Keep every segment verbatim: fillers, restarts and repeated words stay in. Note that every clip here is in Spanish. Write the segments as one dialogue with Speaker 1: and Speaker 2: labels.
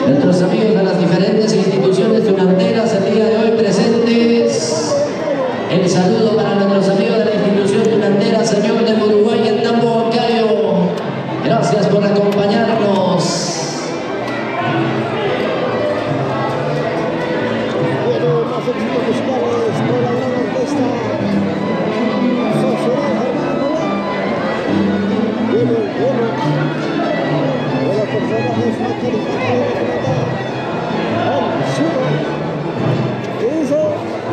Speaker 1: nuestros amigos de las diferentes instituciones tunanteras el día de hoy presentes. El saludo para nuestros amigos de la institución tunantera, señor de Uruguay en Tambo Huancayo. Gracias por acompañarnos.
Speaker 2: Bueno, los éxitos musicales con la gran orquesta Sociedad Germán Roland. Bueno, bueno, de los personajes más carismáticos de la plata, el Chulo, que dice...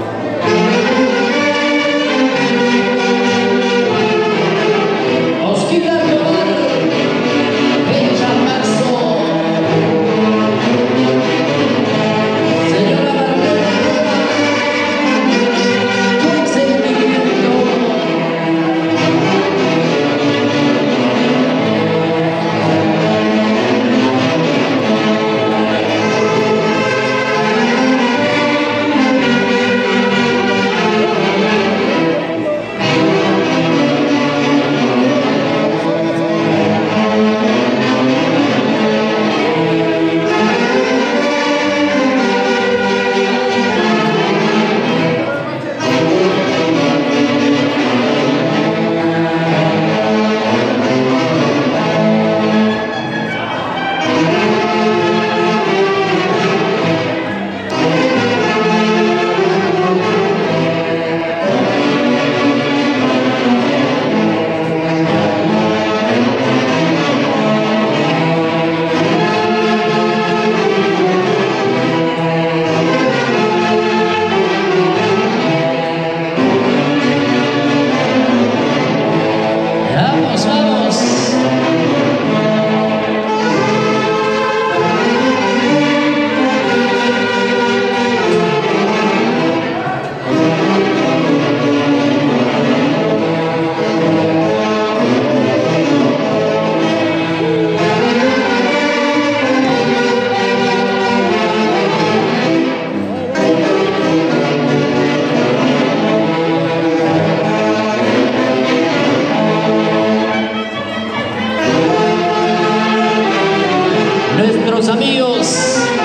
Speaker 1: Nuestros amigos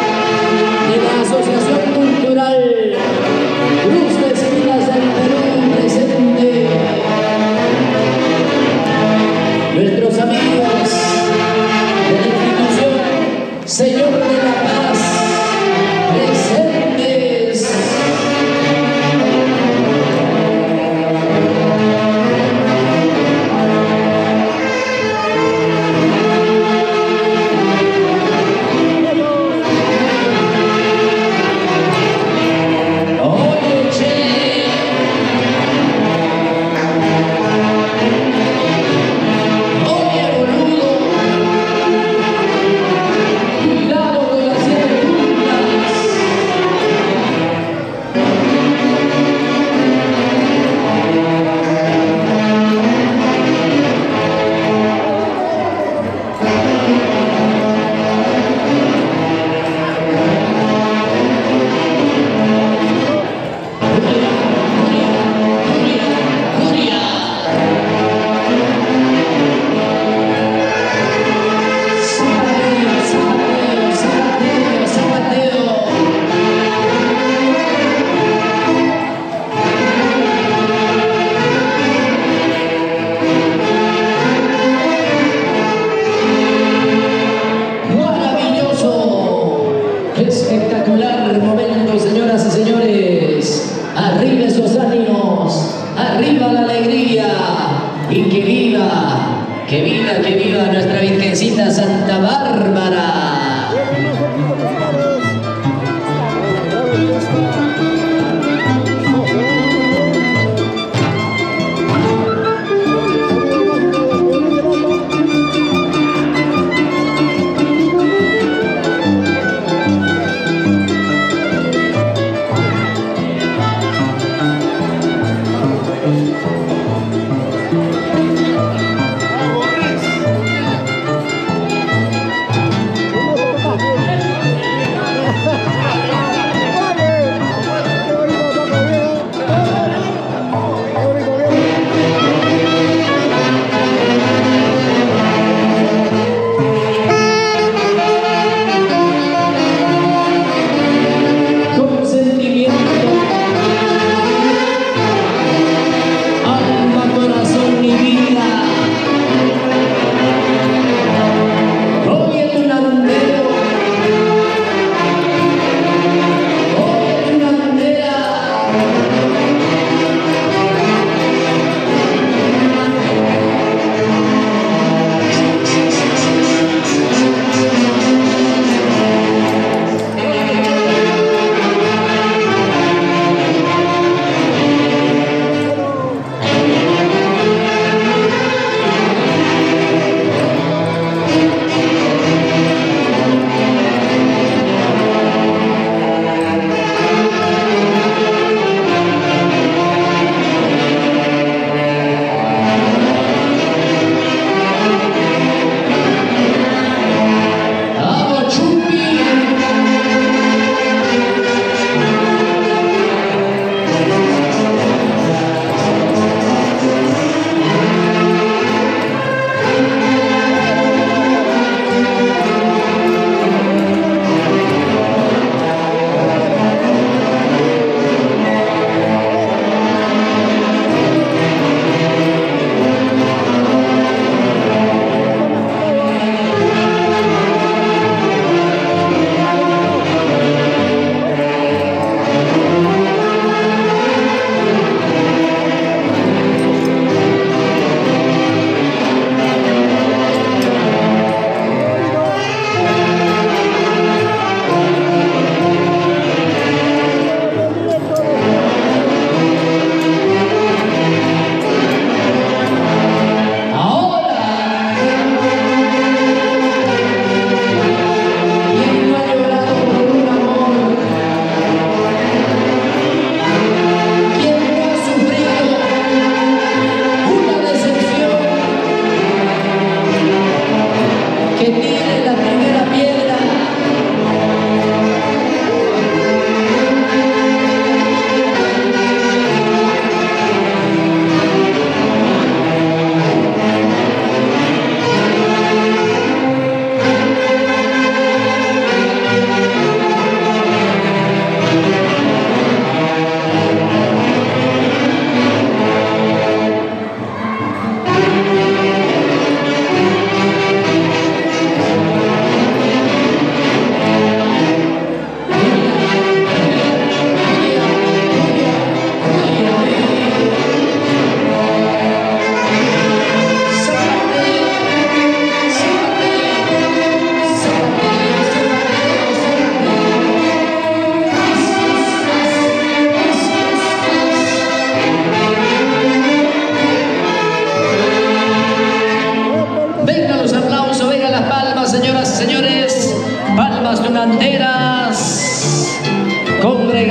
Speaker 1: de la Asociación Cultural Cruz de Espinas del Perú presente. Nuestros amigos de la institución Señor de la Paz presentes. Espectacular momento, señoras y señores. Arriba esos ánimos, arriba la alegría y que viva, que viva, que viva nuestra Virgencita Santa Bárbara.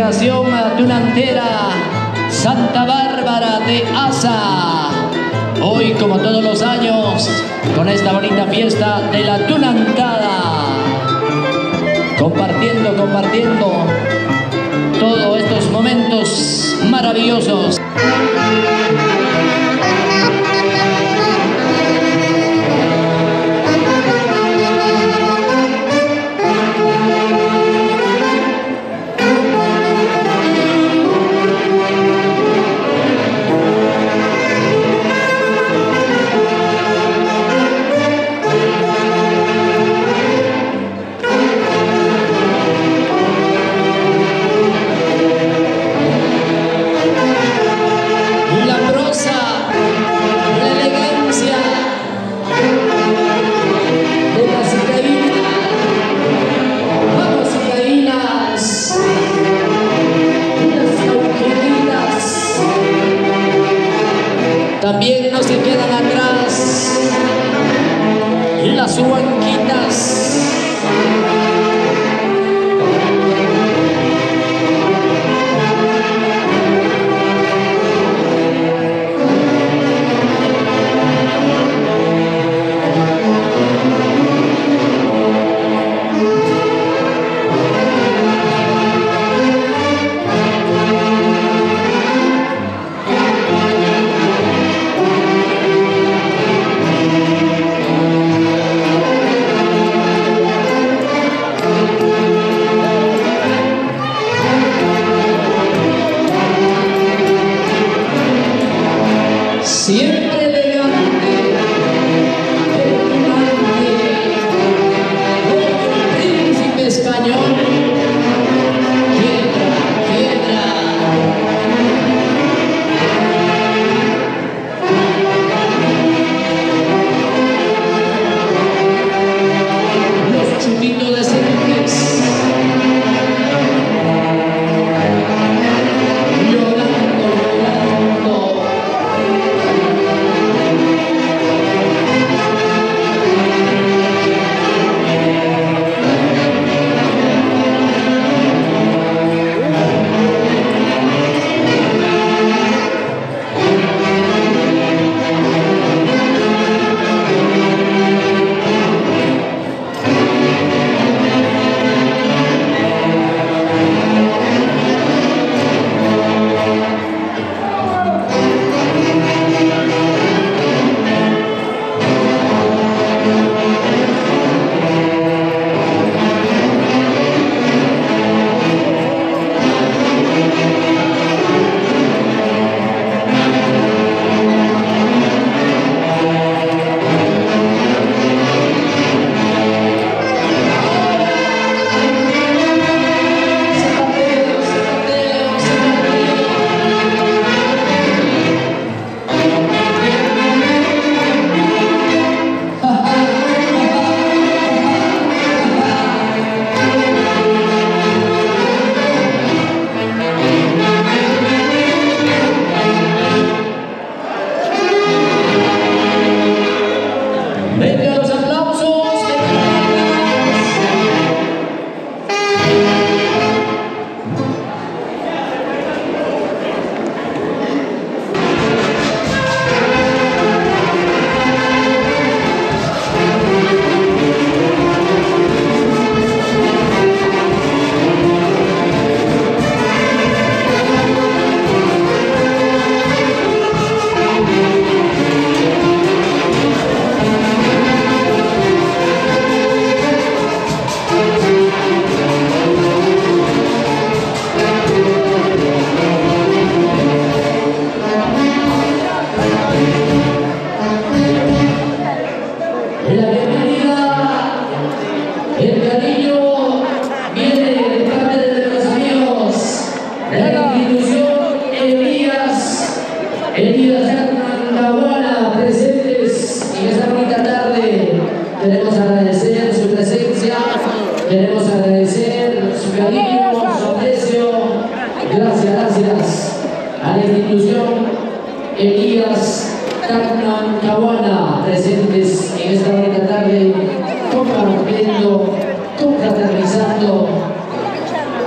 Speaker 1: Federación Tunantera Santa Bárbara de Asa. Hoy, como todos los años, con esta bonita fiesta de la Tunantada. Compartiendo, compartiendo todos estos momentos maravillosos. También no se quedan atrás las huanquitas.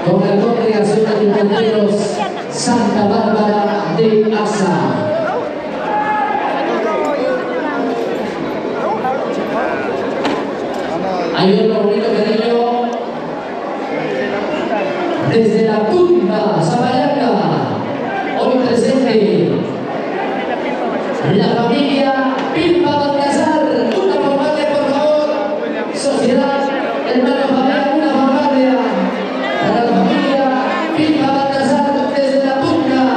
Speaker 1: con la congregación de infanteros Santa Bárbara de Asa. Hay otro bonito cariño desde la tumba Zapayanga, hoy presente la familia Pilpa Balcazar. Una vanguardia, por favor, sociedad, hermano familia, una vanguardia para la familia Pilpa Balcazar desde la tumba.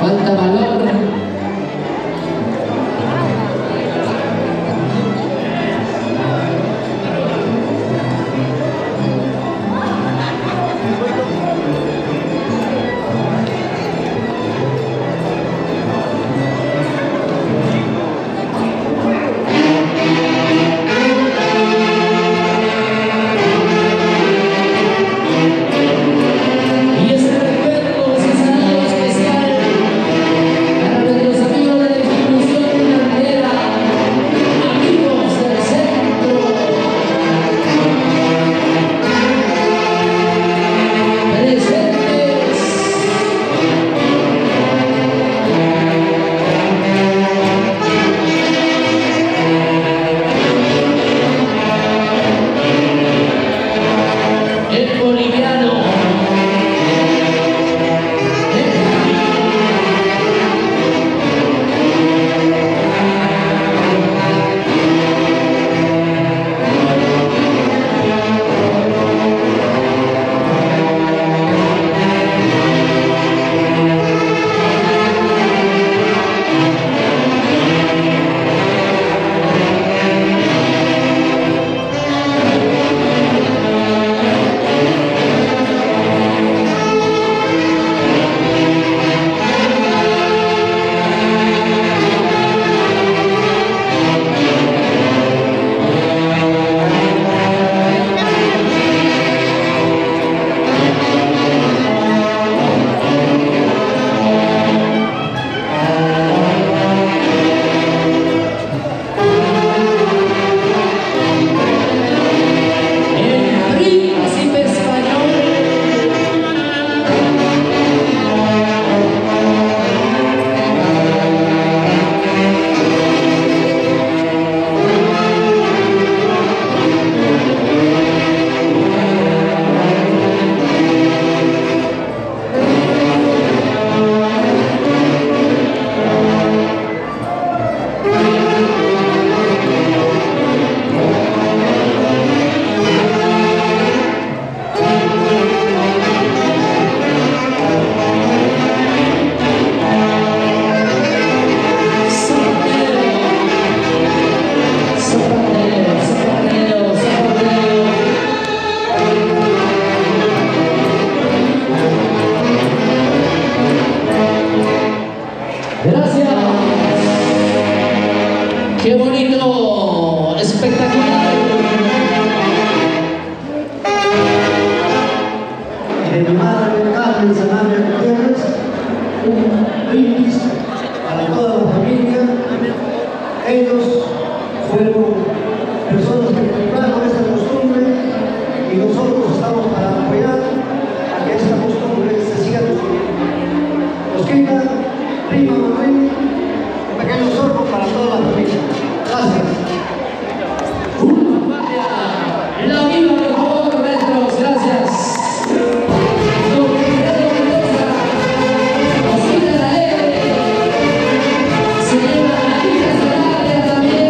Speaker 1: falta valor. ¡Qué bonito! ¡Espectacular!
Speaker 2: De mi madre Carmen Sanabria Gutiérrez, un brindis para toda la familia. Ellos fueron personas que cultivaron esta costumbre y nosotros estamos para apoyar a que esta costumbre se siga difundiendo. Osquita, prima Manuel, un pequeño sorbo para toda la familia. Gracias.
Speaker 1: ¡La viva, por favor, maestros! ¡Gracias! Se lleva a la hija Sanabria también.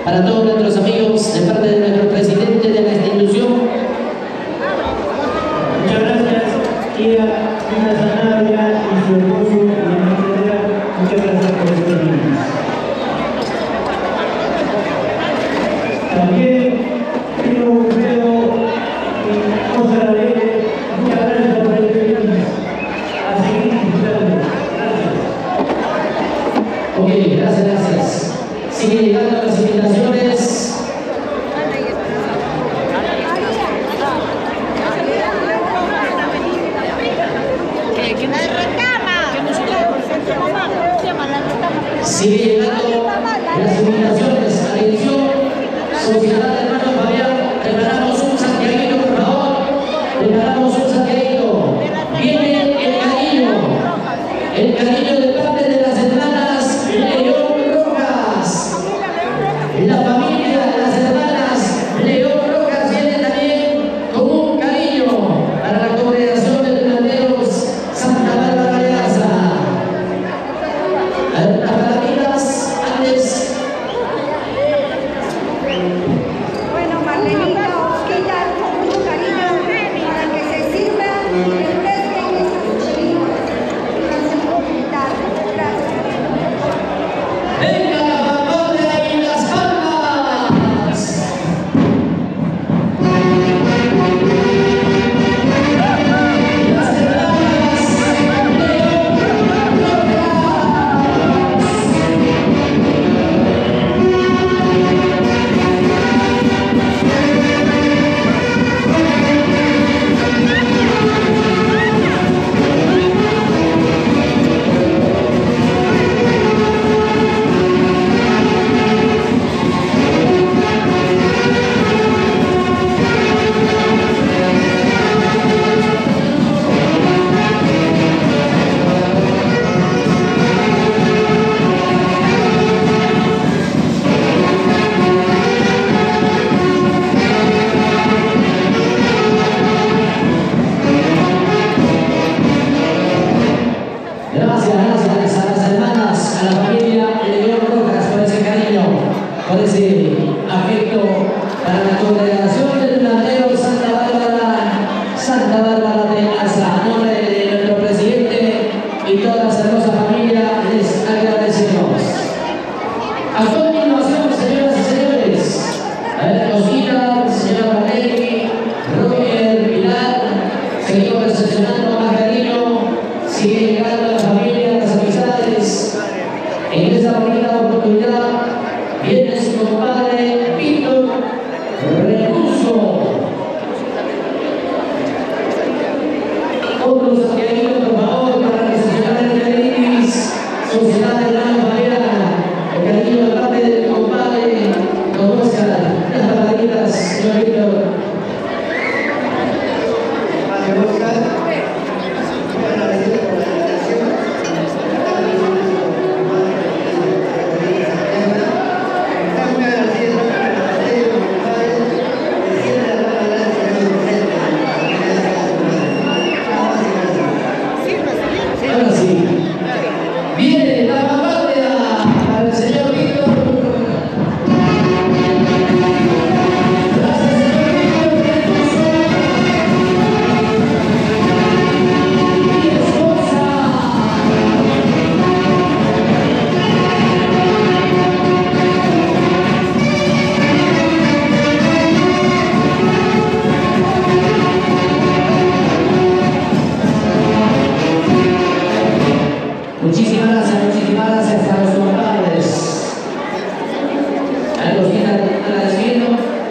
Speaker 1: para todos nuestros amigos de parte de nuestro presidente de la institución.
Speaker 3: Muchas gracias, tía Ana Sanabria y su esposo, muchas gracias por estos niños. También quiero veo José Alegre, muchas gracias por este niño. A seguir disfrutando. Gracias.
Speaker 1: Ok, gracias, gracias. Sigue llegando las invitaciones. Sigue llegando las invitaciones. Atención, Sociedad Hermano Fabián, preparamos un santiaguito, por favor. Preparamos un santiaguito. Viene el cariño, el cariño de parte de las hermanas León Rojas. La familia de las hermanas León Rojas viene también con un cariño para la congregación de Delanteros Santa Bárbara de Asa. Algunas palabritas antes.
Speaker 4: Bueno, Marlenita, Osquita, con mucho cariño para que se sirva el fresco en estas cuchillitas. Gracias.
Speaker 1: ¡Venga la fanfarria y las palmas! Las hermanas León Gracias, gracias a las hermanas, a la familia León Rojas por ese cariño, por ese afecto para la congregación del Delanteros Santa Bárbara, Santa Bárbara de Asa. A nombre de nuestro presidente y toda la hermosa familia les agradecemos. A continuación, señoras y señores, a ver, Osquita, señora Valeri, Roger, Pilar, seguimos recepcionando más cariño, sigue llegando la familia, las amistades. En esta bonita oportunidad viene su compadre Víctor Recurso. Otros santiaguinos, por favor, para recepcionar el cariño, Sociedad de la Fabiana. El cariño de parte del compadre Don Oscar. Las palabritas, señor Víctor.
Speaker 3: Padre Oscar, muy agradecido por la invitación. Está muy agradecido por la invitación, mi padre. Me siempre la mano adelante y me presente.
Speaker 1: Ahora sí. Viene la vanguardia para el señor Víctor. Gracias, señor Víctor Recurso. Y esposa. Muchísimas gracias, muchísimas gracias a los compadres. A los que están agradeciendo.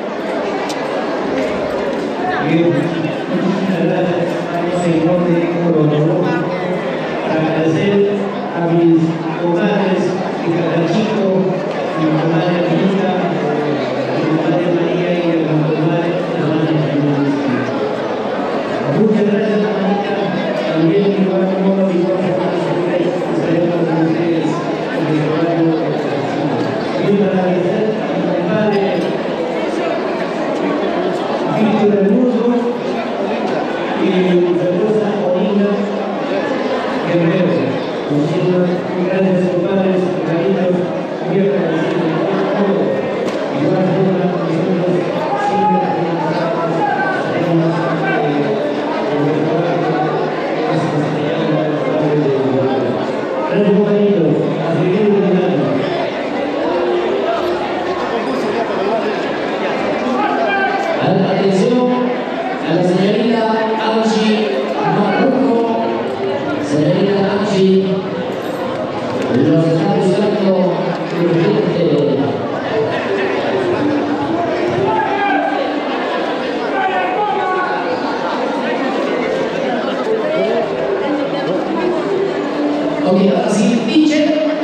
Speaker 3: Bien, muchísimas gracias a los señores por los honores. Agradecer a mis comadres, mi Carachito, mi comadre Anita, mi comadre María y a mi comadre hermana. Muchas gracias, Anita. También mi igual como mi comadre estaremos con ustedes en el barrio. Y agradecer a mi compadre Víctor Hermoso y mi esposa Olina Guerrero. Muchísimas gracias, compadres, cariños, muy agradecidos por todo.
Speaker 1: Los está buscando urgente. Ok, ahora sí, pinche.